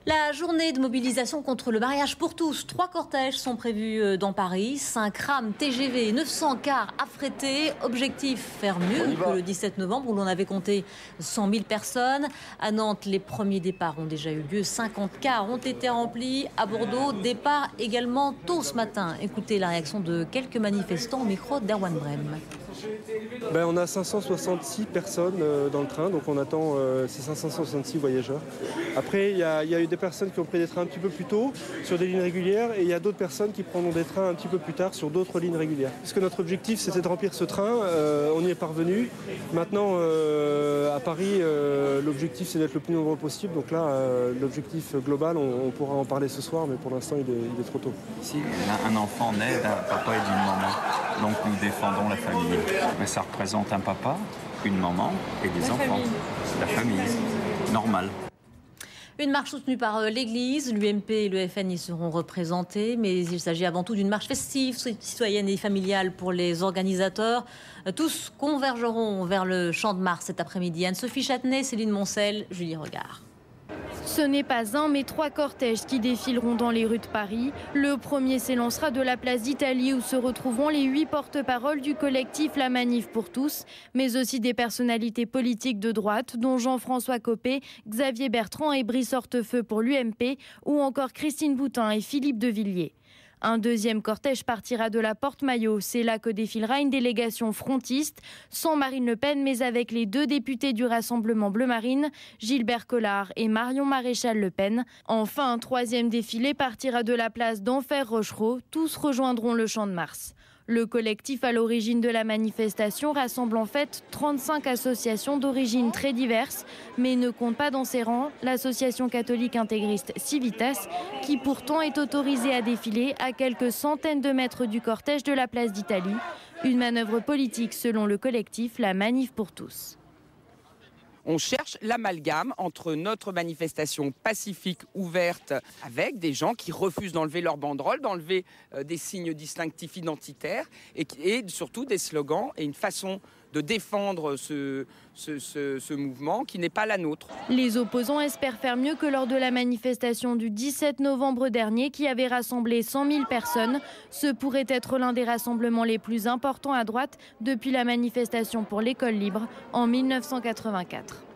La journée de mobilisation contre le mariage pour tous. 3 cortèges sont prévus dans Paris. 5 rames TGV, 900 cars affrétés. Objectif, faire mieux que le 17 novembre où l'on avait compté 100 000 personnes. À Nantes, les premiers départs ont déjà eu lieu. 50 cars ont été remplis. À Bordeaux, départ également tôt ce matin. Écoutez la réaction de quelques manifestants au micro d'Erwan Brem. On a 566 personnes dans le train, donc on attend ces 566 voyageurs. Après, il y a eu des personnes qui ont pris des trains un petit peu plus tôt sur des lignes régulières et il y a d'autres personnes qui prendront des trains un petit peu plus tard sur d'autres lignes régulières. Parce que notre objectif, c'était de remplir ce train, on y est parvenu. Maintenant, à Paris, l'objectif, c'est d'être le plus nombreux possible. Donc là, l'objectif global, on pourra en parler ce soir, mais pour l'instant, il est trop tôt. Si un enfant naît d'un papa et d'une maman, donc nous défendons la famille. Mais ça représente un papa, une maman et des enfants. La famille, normal. Une marche soutenue par l'Église, l'UMP et le FN y seront représentés, mais il s'agit avant tout d'une marche festive, citoyenne et familiale pour les organisateurs. Tous convergeront vers le Champ de Mars cet après-midi. Anne-Sophie Châtenay, Céline Moncel, Julie Regard. Ce n'est pas un, mais 3 cortèges qui défileront dans les rues de Paris. Le premier s'élancera de la place d'Italie où se retrouveront les 8 porte-paroles du collectif La Manif pour tous, mais aussi des personnalités politiques de droite, dont Jean-François Copé, Xavier Bertrand et Brice Hortefeux pour l'UMP, ou encore Christine Boutin et Philippe de Villiers. Un deuxième cortège partira de la Porte Maillot. C'est là que défilera une délégation frontiste, sans Marine Le Pen, mais avec les 2 députés du Rassemblement Bleu Marine, Gilbert Collard et Marion Maréchal Le Pen. Enfin, un 3e défilé partira de la place d'Enfer Rochereau. Tous rejoindront le Champ de Mars. Le collectif à l'origine de la manifestation rassemble en fait 35 associations d'origine très diverses, mais ne compte pas dans ses rangs l'association catholique intégriste Civitas, qui pourtant est autorisée à défiler à quelques centaines de mètres du cortège de la place d'Italie. Une manœuvre politique selon le collectif La Manif pour tous. On cherche l'amalgame entre notre manifestation pacifique, ouverte, avec des gens qui refusent d'enlever leur banderole, d'enlever des signes distinctifs identitaires et surtout des slogans et une façon de défendre ce mouvement qui n'est pas la nôtre. Les opposants espèrent faire mieux que lors de la manifestation du 17 novembre dernier qui avait rassemblé 100 000 personnes. Ce pourrait être l'un des rassemblements les plus importants à droite depuis la manifestation pour l'école libre en 1984.